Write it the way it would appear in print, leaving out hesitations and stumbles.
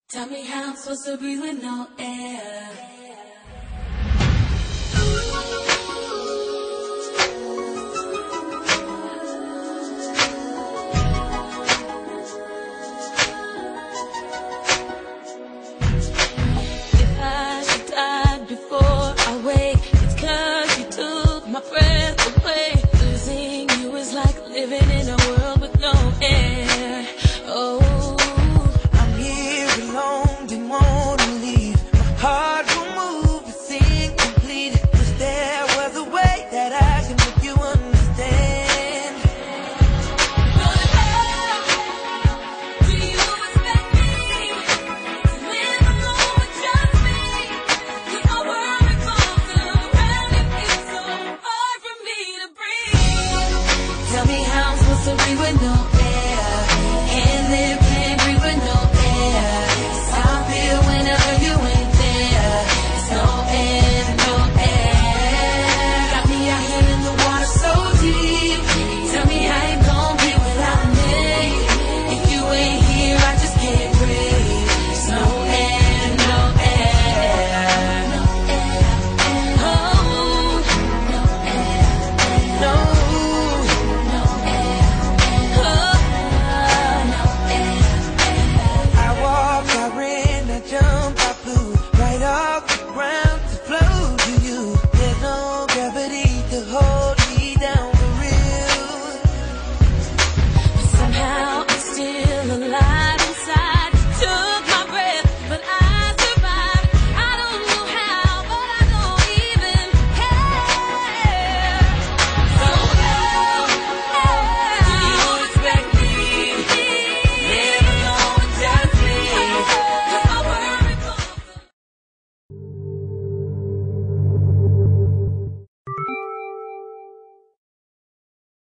Tell me how I'm supposed to breathe with no air. If I should die before I wake, it's 'cause you took my breath away. Losing you is like living in a world with no air. Oh, I'm here alone, didn't want to leave. My heart will move, it's incomplete. Wish there was a way that I can make you understand. gonna hell, do you expect me to live alone with just me? Keep my world revolves around it, it's so hard for me to breathe. Tell me how I'm supposed to breathe with no